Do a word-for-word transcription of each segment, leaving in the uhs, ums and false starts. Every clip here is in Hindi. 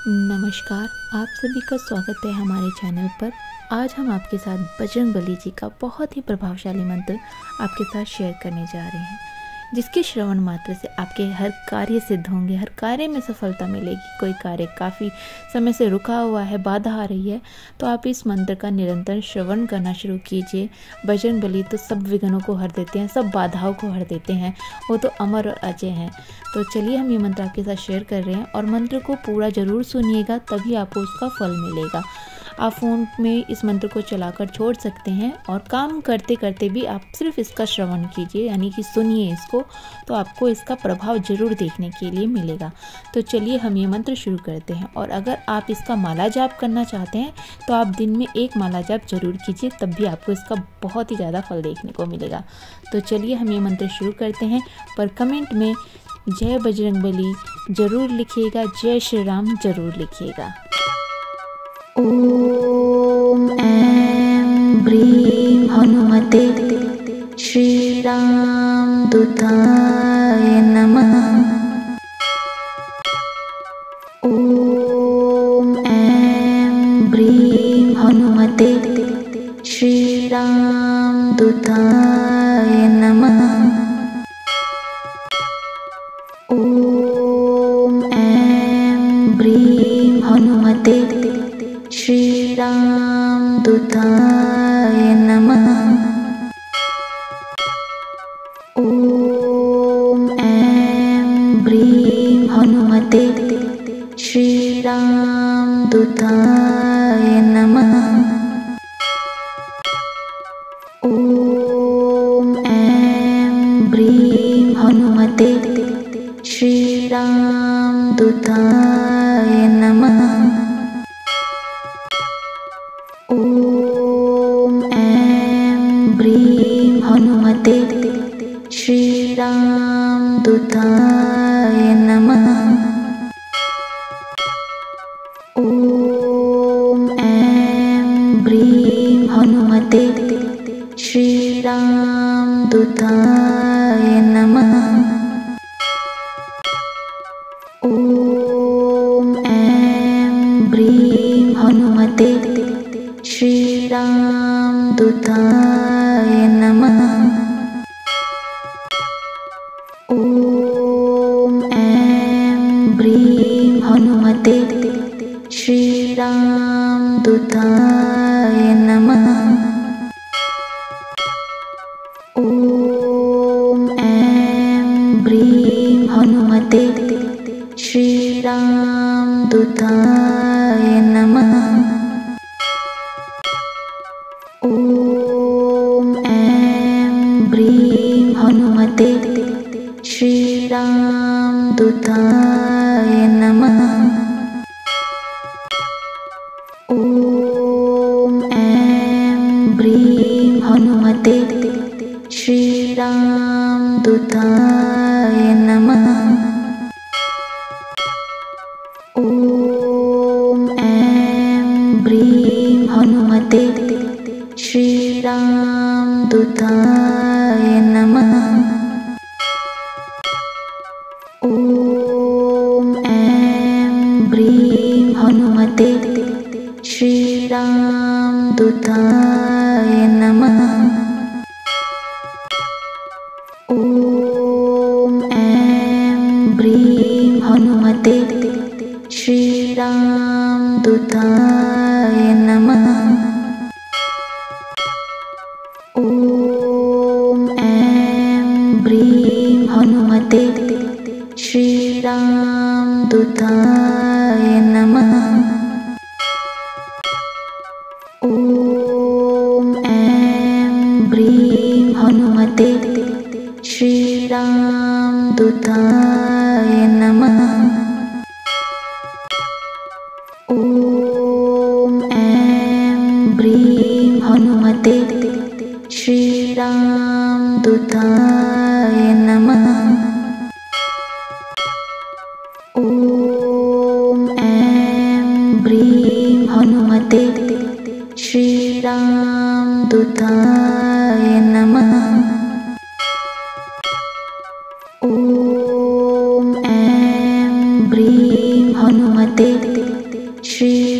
नमस्कार, आप सभी का स्वागत है हमारे चैनल पर। आज हम आपके साथ बजरंगबली जी का बहुत ही प्रभावशाली मंत्र आपके साथ शेयर करने जा रहे हैं, जिसके श्रवण मात्र से आपके हर कार्य सिद्ध होंगे, हर कार्य में सफलता मिलेगी। कोई कार्य काफ़ी समय से रुका हुआ है, बाधा आ रही है, तो आप इस मंत्र का निरंतर श्रवण करना शुरू कीजिए। बजरंगबली तो सब विघ्नों को हर देते हैं, सब बाधाओं को हर देते हैं, वो तो अमर और अजय हैं। तो चलिए हम ये मंत्र आपके साथ शेयर कर रहे हैं और मंत्र को पूरा ज़रूर सुनिएगा, तभी आपको उसका फल मिलेगा। आप फ़ोन में इस मंत्र को चलाकर छोड़ सकते हैं और काम करते करते भी आप सिर्फ इसका श्रवण कीजिए, यानी कि सुनिए इसको, तो आपको इसका प्रभाव ज़रूर देखने के लिए मिलेगा। तो चलिए हम ये मंत्र शुरू करते हैं। और अगर आप इसका माला जाप करना चाहते हैं तो आप दिन में एक माला जाप जरूर कीजिए, तब भी आपको इसका बहुत ही ज़्यादा फल देखने को मिलेगा। तो चलिए हम ये मंत्र शुरू करते हैं, पर कमेंट में जय बजरंगबली जरूर लिखिएगा, जय श्री राम जरूर लिखिएगा। ओम ऐं ब्रीं हनुमते श्री राम दूताय नमः। ओम ऐं ब्रीं हनुमते श्री राम दूताय नमः। ओम ऐं ब्रीं हनुमते श्री राम दूताय नमः। ओम ऐं ब्रीं हनुमते श्री राम दूताय नमः। ओम ऐं ब्रीं हनुमते श्री राम दूताय नमः। ओम ऐं ब्रीं हनुमते श्री राम दूताय नमः। ओम ऐं ब्रीं हनुमते श्री राम दूताय नमः। ओम ऐं ब्रीं हनुमते श्री राम दूताय नमः। ओम ऐं ब्रीं हनुमते श्री राम दूताय नमः। ओम ऐं ब्रीं हनुमते श्री राम दूताय नमः। ओम ऐं ब्रीं हनुमते श्री राम दूताय नमः। ओम ऐं ब्रीं हनुमते श्री राम दूताय नमः। ओम ऐं ब्रीं हनुमते श्री राम दूताय नमः। ओम ऐं ब्रीं हनुमते श्री राम दूताय नमः। ओम ऐं ब्रीं हनुमते श्री राम दूताय नमः। ओम ऐं ब्रीं हनुमते श्री राम दूताय नमः। ओम ऐं ब्रीं हनुमते श्री राम दूताय नमः। ओम ऐं ब्रीं हनुमते श्री राम दूताय नमः। ओम ऐं ब्रीं हनुमते श्री राम दूताय नमः। ओम ऐं ब्रीं हनुमते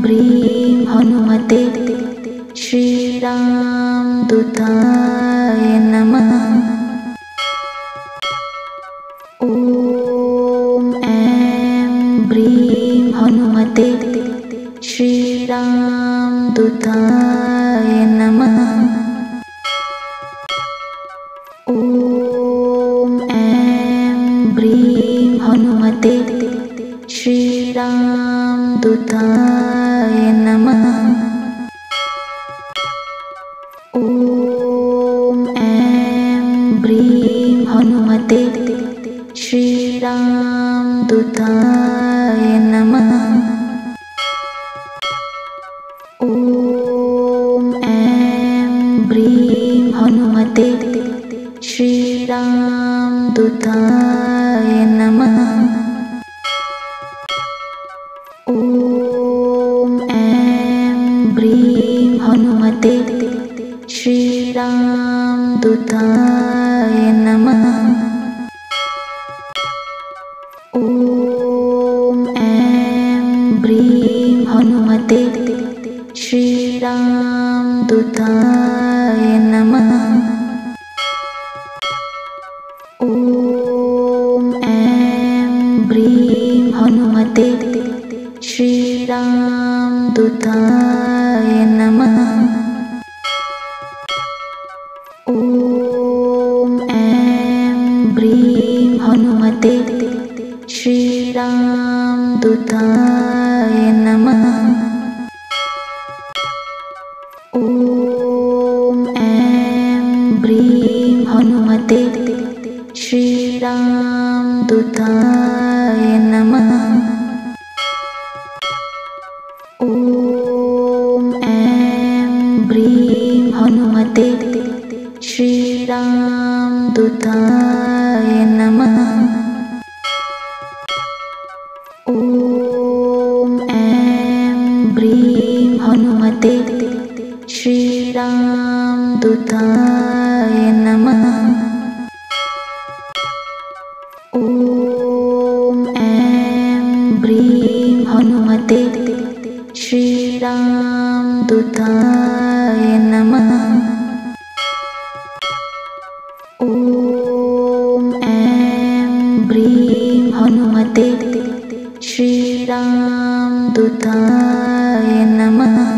ब्रीं हनुमते श्रीरामदूताय नमः। ॐ ऐं ब्रीं हनुमते श्रीरामदूताय नमः। ॐ ऐं ब्रीं हनुमते श्रीरामदूताय नमः। ॐ ऐं ब्रीं हनुमते श्रीरामदूताय नमः। ॐ ऐं ब्रीं हनुमते श्रीरामदूताय नमः। ॐ ऐं ब्रीं हनुमते श्रीरामदूताय नमः। ॐ ऐं ब्रीं हनुमते श्रीरामदूताय नमः। ॐ ऐं ब्रीं हनुमते श्रीरामदूताय नमः। ॐ ऐं ब्रीं हनुमते श्रीरामदूताय नमः। ॐ ऐं ब्रीं हनुमते श्रीरामदूताय नमः। ॐ ऐं ब्रीं हनुमते श्रीरामदूताय नमः। ॐ ऐं ब्रीं हनुमते श्रीरामदूताय नमः। ॐ ऐं ब्रीं हनुमते श्रीरामदूताय नमः। ॐ ऐं ब्रीं हनुमते श्रीरामदूताय नमः।